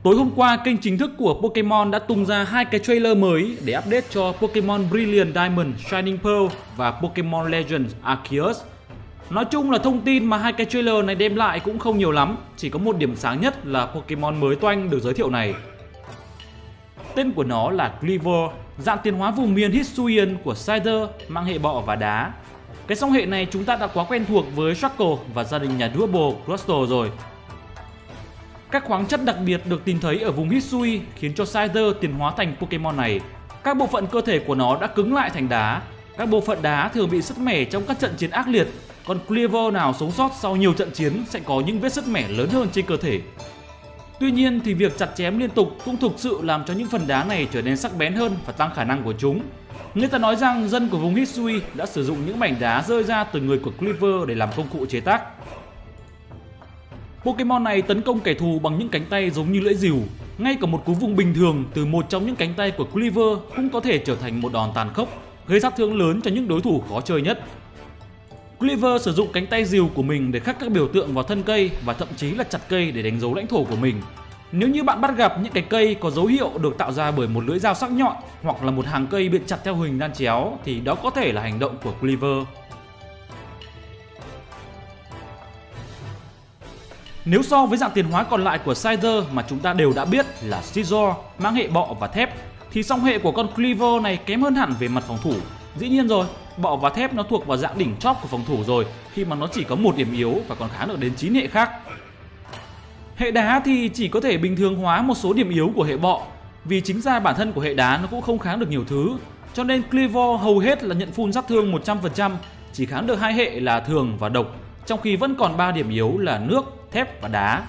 Tối hôm qua, kênh chính thức của Pokemon đã tung ra 2 cái trailer mới để update cho Pokemon Brilliant Diamond Shining Pearl và Pokemon Legends Arceus. Nói chung là thông tin mà 2 cái trailer này đem lại cũng không nhiều lắm, chỉ có một điểm sáng nhất là Pokemon mới toanh được giới thiệu này. Tên của nó là Kleavor, dạng tiến hóa vùng miền Hisuian của Scyther, mang hệ bọ và đá. Cái song hệ này chúng ta đã quá quen thuộc với Shuckle và gia đình nhà Double Crustle rồi. Các khoáng chất đặc biệt được tìm thấy ở vùng Hisui khiến cho Scyther tiến hóa thành Pokemon này. Các bộ phận cơ thể của nó đã cứng lại thành đá. Các bộ phận đá thường bị sứt mẻ trong các trận chiến ác liệt, còn Kleavor nào sống sót sau nhiều trận chiến sẽ có những vết sứt mẻ lớn hơn trên cơ thể. Tuy nhiên thì việc chặt chém liên tục cũng thực sự làm cho những phần đá này trở nên sắc bén hơn và tăng khả năng của chúng. Người ta nói rằng dân của vùng Hisui đã sử dụng những mảnh đá rơi ra từ người của Kleavor để làm công cụ chế tác. Pokemon này tấn công kẻ thù bằng những cánh tay giống như lưỡi rìu. Ngay cả một cú vùng bình thường từ một trong những cánh tay của Kleavor cũng có thể trở thành một đòn tàn khốc, gây sát thương lớn cho những đối thủ khó chơi nhất. Kleavor sử dụng cánh tay rìu của mình để khắc các biểu tượng vào thân cây và thậm chí là chặt cây để đánh dấu lãnh thổ của mình. Nếu như bạn bắt gặp những cái cây có dấu hiệu được tạo ra bởi một lưỡi dao sắc nhọn hoặc là một hàng cây bị chặt theo hình đan chéo thì đó có thể là hành động của Kleavor. Nếu so với dạng tiến hóa còn lại của Scyther mà chúng ta đều đã biết là Scizor, mang hệ bọ và thép, thì song hệ của con Kleavor này kém hơn hẳn về mặt phòng thủ. Dĩ nhiên rồi, bọ và thép nó thuộc vào dạng đỉnh chóp của phòng thủ rồi, khi mà nó chỉ có một điểm yếu và còn kháng được đến 9 hệ khác. Hệ đá thì chỉ có thể bình thường hóa một số điểm yếu của hệ bọ, vì chính ra bản thân của hệ đá nó cũng không kháng được nhiều thứ, cho nên Kleavor hầu hết là nhận full sát thương 100%, chỉ kháng được 2 hệ là thường và độc, trong khi vẫn còn 3 điểm yếu là nước, thép và đá.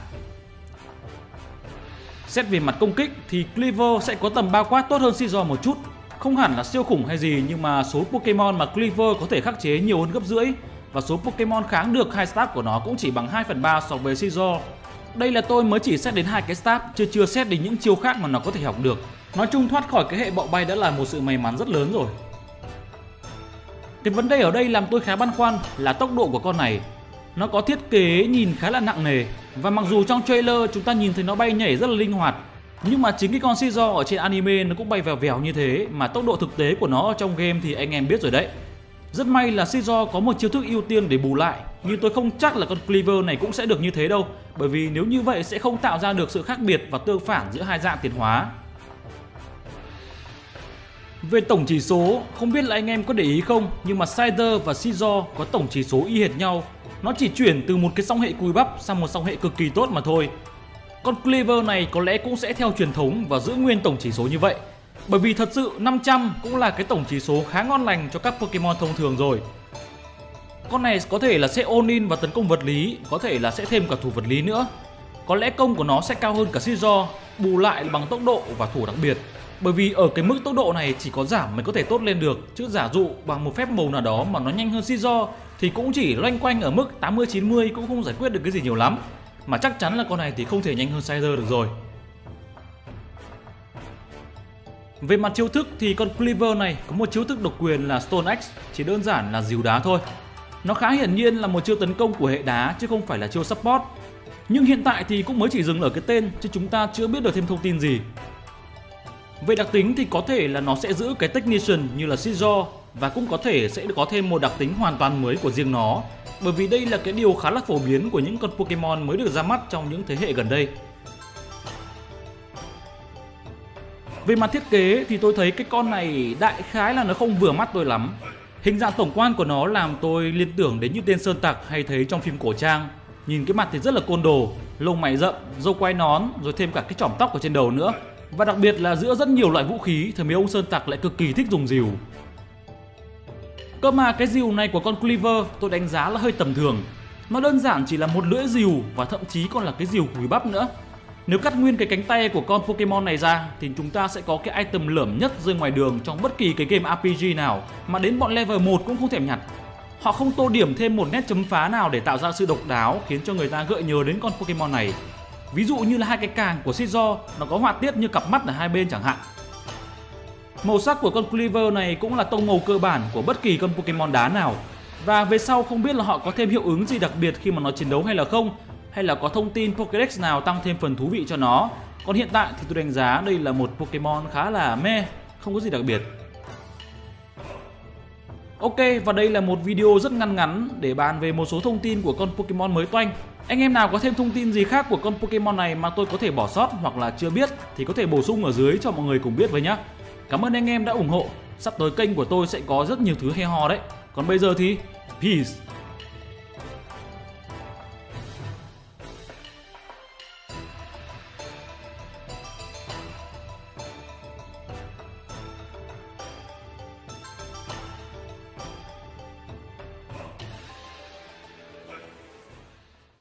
Xét về mặt công kích thì Kleavor sẽ có tầm bao quát tốt hơn Scizor một chút. Không hẳn là siêu khủng hay gì, nhưng mà số Pokemon mà Kleavor có thể khắc chế nhiều hơn gấp rưỡi, và số Pokemon kháng được 2 stat của nó cũng chỉ bằng 2/3 so với Scizor. Đây là tôi mới chỉ xét đến 2 cái stat, chưa xét đến những chiêu khác mà nó có thể học được. Nói chung thoát khỏi cái hệ bọ bay đã là một sự may mắn rất lớn rồi. Cái vấn đề ở đây làm tôi khá băn khoăn là tốc độ của con này. Nó có thiết kế nhìn khá là nặng nề, và mặc dù trong trailer chúng ta nhìn thấy nó bay nhảy rất là linh hoạt, nhưng mà chính cái con Scizor ở trên anime nó cũng bay vèo vèo như thế, mà tốc độ thực tế của nó ở trong game thì anh em biết rồi đấy. Rất may là Scizor có một chiêu thức ưu tiên để bù lại, nhưng tôi không chắc là con Kleavor này cũng sẽ được như thế đâu, bởi vì nếu như vậy sẽ không tạo ra được sự khác biệt và tương phản giữa hai dạng tiến hóa. Về tổng chỉ số, không biết là anh em có để ý không, nhưng mà Scyther và Scizor có tổng chỉ số y hệt nhau. Nó chỉ chuyển từ một cái song hệ cùi bắp sang một song hệ cực kỳ tốt mà thôi. Con Kleavor này có lẽ cũng sẽ theo truyền thống và giữ nguyên tổng chỉ số như vậy, bởi vì thật sự 500 cũng là cái tổng chỉ số khá ngon lành cho các Pokemon thông thường rồi. Con này có thể là sẽ all-in và tấn công vật lý, có thể là sẽ thêm cả thủ vật lý nữa. Có lẽ công của nó sẽ cao hơn cả Scizor, bù lại bằng tốc độ và thủ đặc biệt. Bởi vì ở cái mức tốc độ này chỉ có giảm mới có thể tốt lên được, chứ giả dụ bằng một phép màu nào đó mà nó nhanh hơn Scizor thì cũng chỉ loanh quanh ở mức 80-90 cũng không giải quyết được cái gì nhiều lắm. Mà chắc chắn là con này thì không thể nhanh hơn Scyther được rồi. Về mặt chiêu thức thì con Kleavor này có một chiêu thức độc quyền là Stone Axe, chỉ đơn giản là dìu đá thôi. Nó khá hiển nhiên là một chiêu tấn công của hệ đá chứ không phải là chiêu support. Nhưng hiện tại thì cũng mới chỉ dừng ở cái tên chứ chúng ta chưa biết được thêm thông tin gì. Về đặc tính thì có thể là nó sẽ giữ cái Technician như là Scizor, và cũng có thể sẽ có thêm một đặc tính hoàn toàn mới của riêng nó, bởi vì đây là cái điều khá là phổ biến của những con Pokemon mới được ra mắt trong những thế hệ gần đây. Về mặt thiết kế thì tôi thấy cái con này đại khái là nó không vừa mắt tôi lắm. Hình dạng tổng quan của nó làm tôi liên tưởng đến những tên sơn tặc hay thấy trong phim cổ trang. Nhìn cái mặt thì rất là côn đồ, lông mày rậm, râu quai nón, rồi thêm cả cái chỏm tóc ở trên đầu nữa. Và đặc biệt là giữa rất nhiều loại vũ khí thì mấy ông sơn tặc lại cực kỳ thích dùng rìu. Cơ mà cái rìu này của con Kleavor tôi đánh giá là hơi tầm thường. Nó đơn giản chỉ là một lưỡi rìu và thậm chí còn là cái rìu cùi bắp nữa. Nếu cắt nguyên cái cánh tay của con Pokemon này ra thì chúng ta sẽ có cái item lởm nhất rơi ngoài đường trong bất kỳ cái game RPG nào, mà đến bọn level 1 cũng không thèm nhặt. Họ không tô điểm thêm một nét chấm phá nào để tạo ra sự độc đáo khiến cho người ta gợi nhớ đến con Pokemon này. Ví dụ như là hai cái càng của Scizor nó có họa tiết như cặp mắt ở hai bên chẳng hạn. Màu sắc của con Kleavor này cũng là tông màu cơ bản của bất kỳ con Pokemon đá nào. Và về sau không biết là họ có thêm hiệu ứng gì đặc biệt khi mà nó chiến đấu hay là không, hay là có thông tin Pokédex nào tăng thêm phần thú vị cho nó. Còn hiện tại thì tôi đánh giá đây là một Pokemon khá là meh, không có gì đặc biệt. Ok, và đây là một video rất ngắn ngắn để bàn về một số thông tin của con Pokemon mới toanh. Anh em nào có thêm thông tin gì khác của con Pokemon này mà tôi có thể bỏ sót hoặc là chưa biết thì có thể bổ sung ở dưới cho mọi người cùng biết với nhá. Cảm ơn anh em đã ủng hộ. Sắp tới kênh của tôi sẽ có rất nhiều thứ hay ho đấy. Còn bây giờ thì peace.